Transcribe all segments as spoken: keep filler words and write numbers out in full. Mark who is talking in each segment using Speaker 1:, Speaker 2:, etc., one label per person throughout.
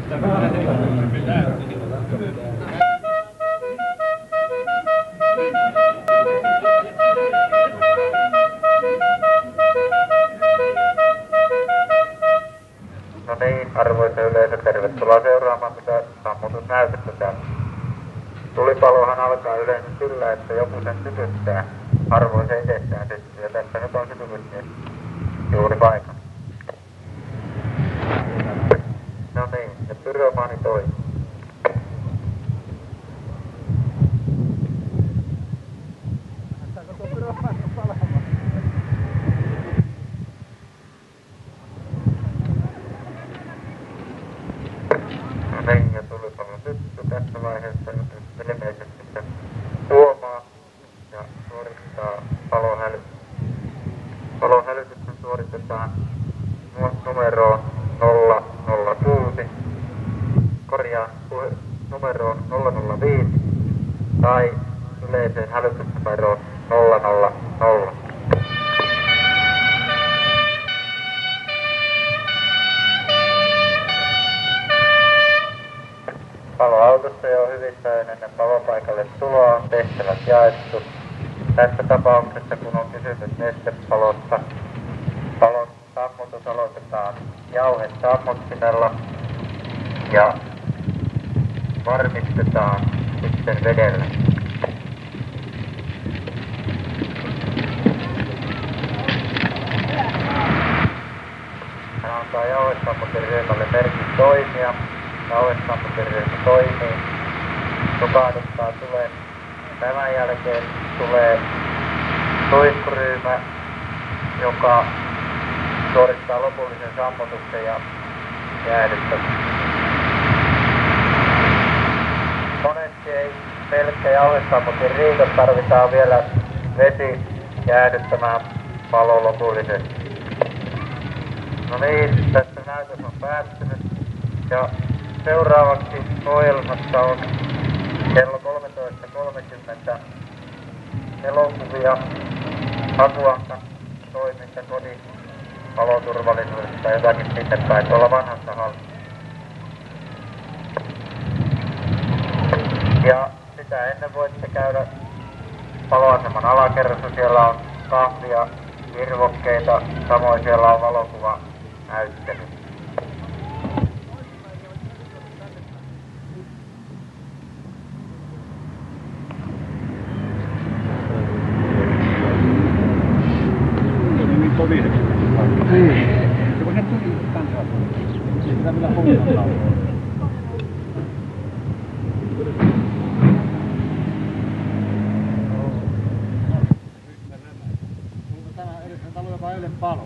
Speaker 1: No niin, arvoisa yleisö, tervetuloa seuraamaan mitä sammutusnäytettä täällä. Tulipalohan alkaa yleensä sillä, että joku sen sytyttää. Harvoin se itsestään syttyy, ja tässä nyt on sytytysmies juuri paikalla. No niin, ja pyromaani toimii. No niin, ja tulipalon sytty tässä vaiheessa ilmeisesti se huomaa ja suorittaa palohälytyksen. Palohälytyksen suoritetaan numeroon nolla nolla kuusi, korjaan numeroon nolla nolla viisi tai yleiseen hälytysnumeroon nolla nolla nolla. Paloautosta jo hyvissä ajoin ennen palopaikalle tuloa on tehtävät jaettu. Tässä tapauksessa, kun on kysymys nestepalosta, palon sammutus aloitetaan jauhesammuttimella ja varmistetaan sitten vedellä. Hän antaa jauhesammutin ryhmälle merkin toimia. Jauhesammutin ryhmä toimii. Tukahduttaa tulee. Tämän jälkeen tulee suihkuryhmä, joka suorittaa lopullisen sammutuksen ja jäädyttämisen. Monesti ei pelkkä jauhesammutin riitä, tarvitaan vielä vesi jäädyttämään palo lopullisesti. No niin, tässä näytös on päättynyt ja seuraavaksi ohjelmassa on kello kolmetoista kolmekymmentä elokuvia Hakuankan toimintakodin paloturvallisuudesta tai jotakin sinne päin tuolla vanhassa hallissa. Ja sitä ennen voitte käydä paloaseman alakerrassa, siellä on kahvia, virvokkeita, samoin siellä on valokuva näyttely.
Speaker 2: Niin. Kun ne tuli tänne asuun, sitä vielä huutaa. Onko tämä edessä talo, joka eilen palo?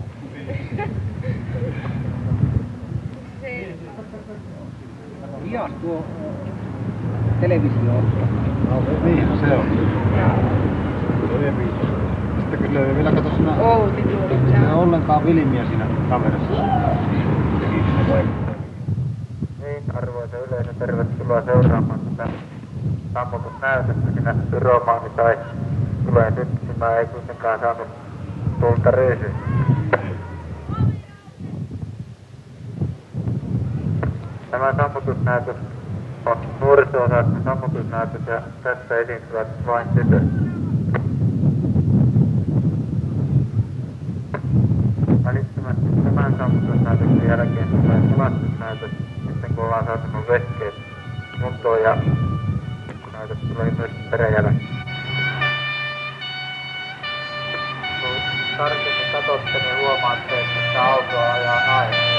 Speaker 2: Ias tuo televisio on. No niin, se on. Sitten kyllä ei vielä katso sinä...
Speaker 3: Outi tuolla.
Speaker 2: Se ei ole ollenkaan vilmiä siinä kamerassa.
Speaker 1: Niin, arvoisa yleisö, tervetuloa seuraamaan tätä sammutusnäytettä. Sinä pyromaani tai tulee syttymään, ei kuitenkaan saanut tulta ryysyä. Tämä sammutusnäytös on nuoriso-osaston sammutusnäytös ja tässä esiintyvät vain tytöt. Välittömästi tämän sammutusnäytöksen jälkeen tulee pelastusnäytös, sitten kun ollaan saatu nuo vehkeet kuntoon ja näytös tulee myös peräjälkeen. Kun tarkemmin katsotte, niin huomaatte, että sitä autoa ajaa nainen.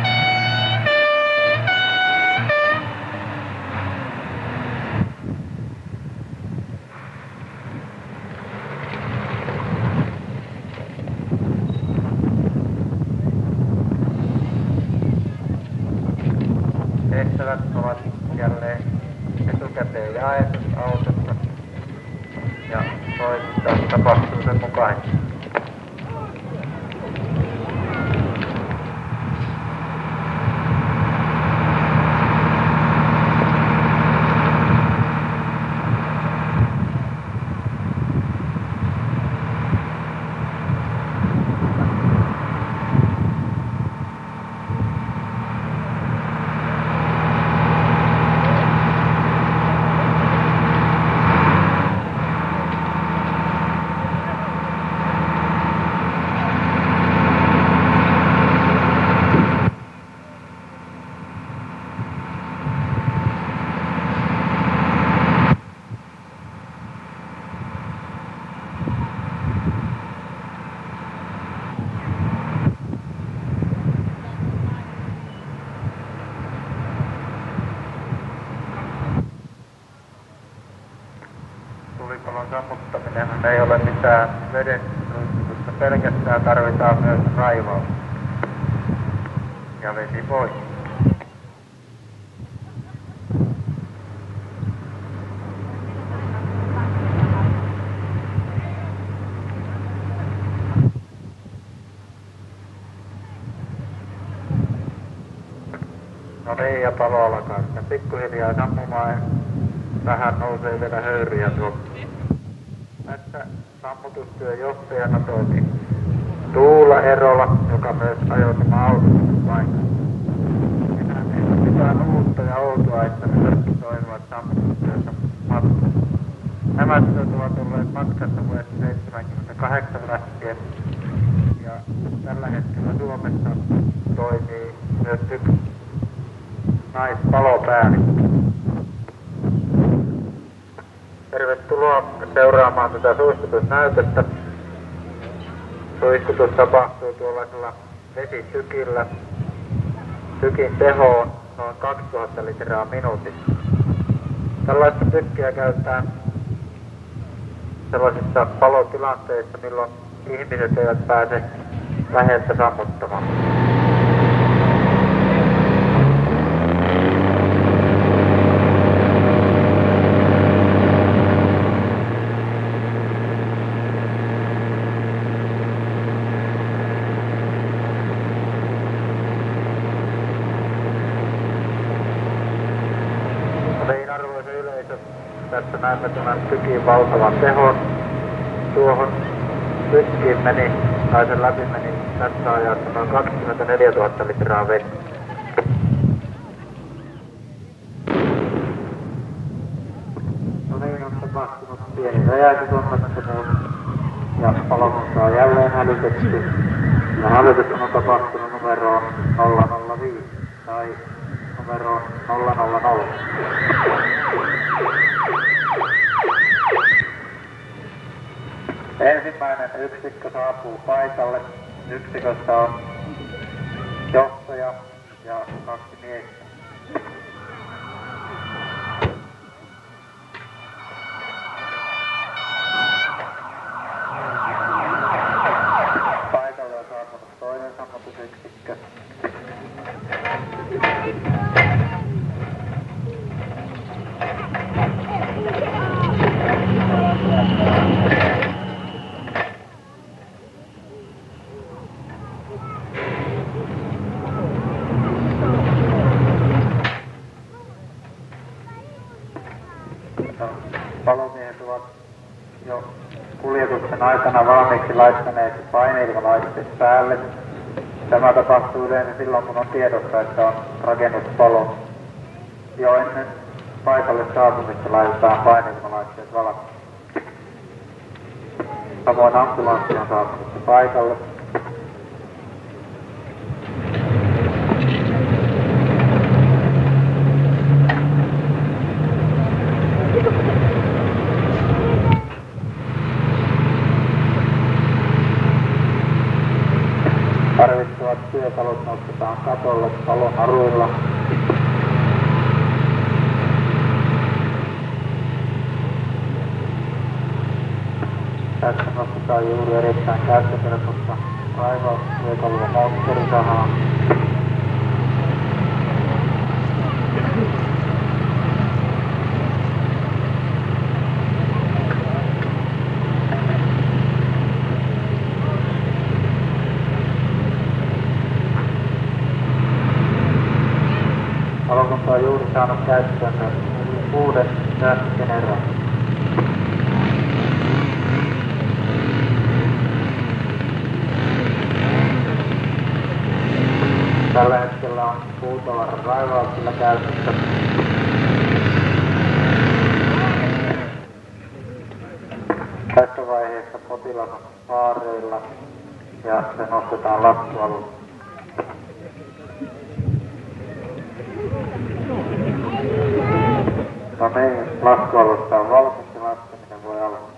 Speaker 1: Tehtävät ovat jälleen etukäteen jaetut autossa ja toiminta tapahtuu sen mukaisesti. ei ole mitään veden suihkutusta, pelkästään tarvitaan myös raivaus ja vesi pois. No niin, ja palo alkaa sitten pikkuhiljaa sammumaan. Vähän nousee vielä höyryjä tuolla. Tässä sammutustyön johtajana toimi Tuula Erola, joka myös ajoi tämä autopaikan. Minä en mitään uutta ja outoa, että ne kaikki toimivat sammutustyössä matkassa. Nämä työt ovat olleet matkassa vuodesta seitsemänkymmentäkahdeksan lähtien. Ja tällä hetkellä Suomessa toimii myös yksi naispalopäällikkö. Tervetuloa seuraamaan tätä suihkutusnäytettä. Suihkutus tapahtuu tuollaisella vesisykillä. Sykin teho on noin kaksituhatta litraa minuutissa. Tällaista sykkiä käytetään sellaisissa palotilanteissa, milloin ihmiset eivät pääse läheltä sammuttamaan. Tässä näemme tämän sykin valtavan tehon. Tuohon sykkiin meni, tai sen läpi meni tässä ajassa noin kaksikymmentäneljätuhatta litraa vettä. No niin, on tapahtunut pieni räjähdysonnettomuus ja palokunta on jälleen hälytetty. Ja hälytys on tapahtunut numeroon nolla nolla viisi tai numeroon nolla nolla nolla. Ensimmäinen yksikkö saapuu paikalle. Yksikössä on johtaja ja kaksi miestä. Paikalle on saapunut toinen sammutusyksikkö. Palomiehet ovat jo kuljetuksen aikana valmiiksi laittaneet paineilmalaitteet päälle. Tämä tapahtuu yleensä silloin, kun on tiedossa, että on rakennuspalo. Jo ennen paikalle saapumista laitetaan paineilmalaitteet valmiiksi. Samoin ambulanssi on saapunut paikalle. Tarvittavat työkalut nostetaan katolle palon aruilla. Tässä nostetaan juuri erittäin käyttökelpoista raivaustyökalua moottorisahaa. Palokunta on juuri saanut käyttöön uuden sähkögeneraattorin. Tällä hetkellä on puutavaran raivauksilla käytössä. Tässä vaiheessa potilas on vaareilla ja se nostetaan laskualusta. No niin, laskualusta on valmis ja laskeminen voi alkaa.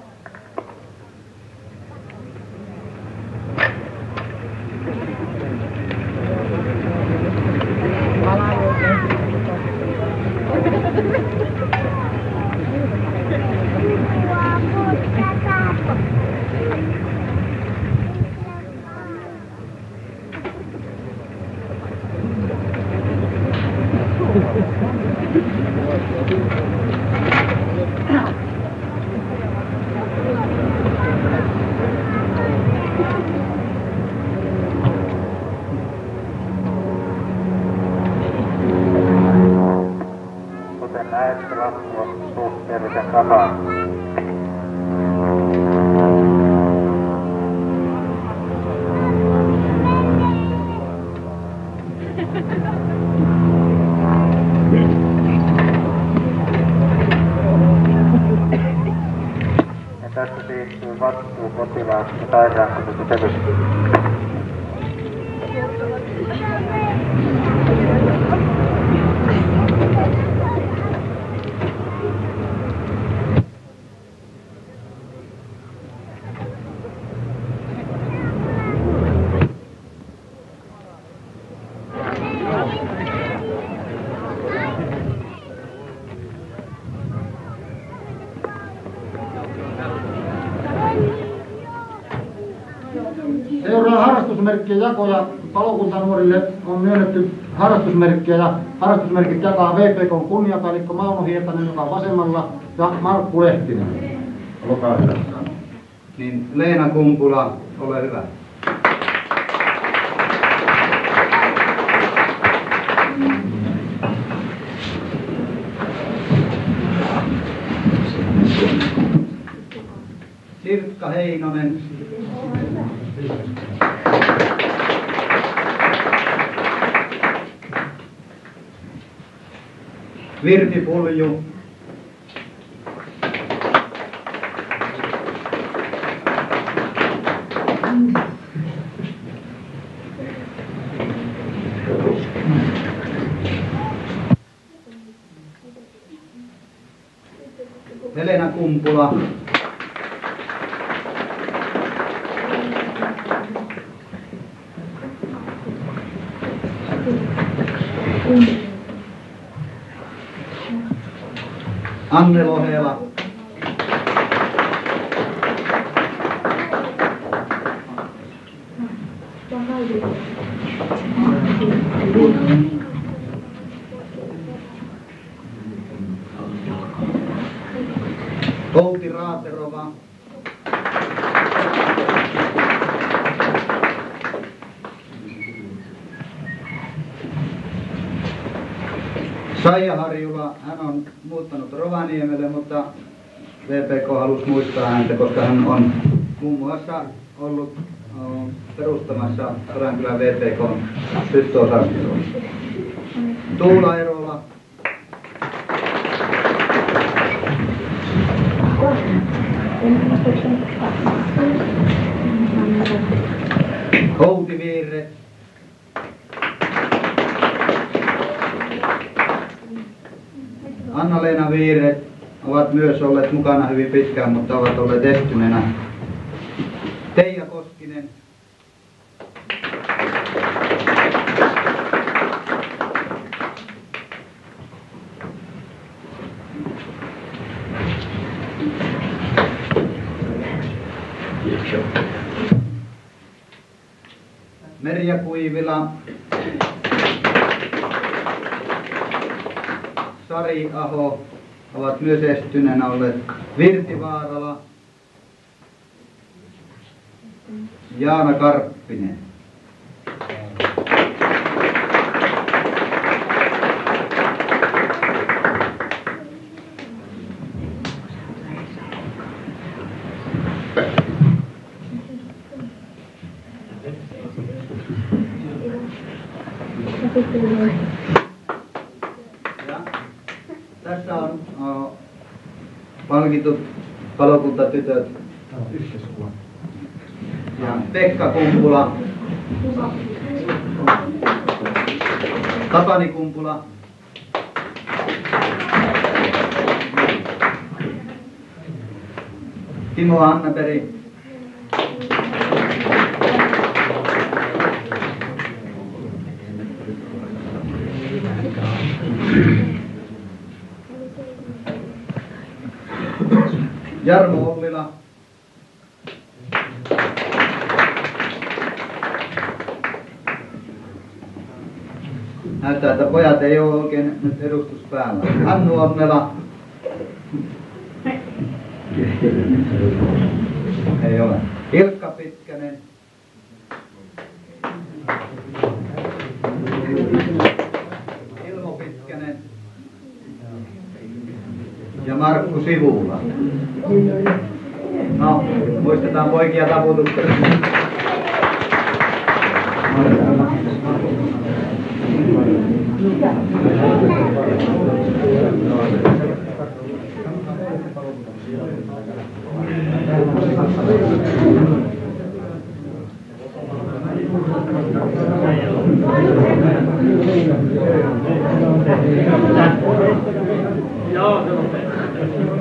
Speaker 1: Kuten näette, lasku on suhteellisen tasainen. Ja tässä siirtyy vastuu potilaasta sairaankuljetusjärjestelmään.
Speaker 2: Seuraa harrastusmerkkien jako ja palokuntanuorille on myönnetty harrastusmerkkejä ja harrastusmerkit jakaa V P K:n kunniapäällikkö Mauno Hietanen, joka on vasemmalla, ja Markku Lehtinen. Olkaa hyvä.
Speaker 3: Niin Leena Kumpula, ole hyvä. Sirkka Heinonen. Virpi Pulju. Helena Kumpula. Anne Lohela. Outi Raaterova. Saija Harjula, hän on muuttanut Rovaniemelle, mutta V P K halusi muistaa häntä, koska hän on muun muassa ollut uh, perustamassa Sodankylän V P K:n tyttöosastoa. Tuula Erola. Outi Viirre. Anna-Leena Viirre ovat myös olleet mukana hyvin pitkään, mutta ovat olleet estyneenä. Teija Koskinen. Merja Kuivila. Sari Aho ovat myös estyneenä olleet. Virpi Vaarala. Jaana Karppinen. Ja tässä on uh, palkitut palokuntatytöt. Ja Pekka Kumpula. Tapani Kumpula. Timo Annaperi. Jarmo Ollila. näyttää, että pojat ei ole oikein nyt edustus päällä. Hannu Onnela. Ei ole. Ilkka Pitkänen. Ilmo Pitkänen. Ja Markku Sivula. No, muistetaan poikia taputuksella.
Speaker 4: Joo, se on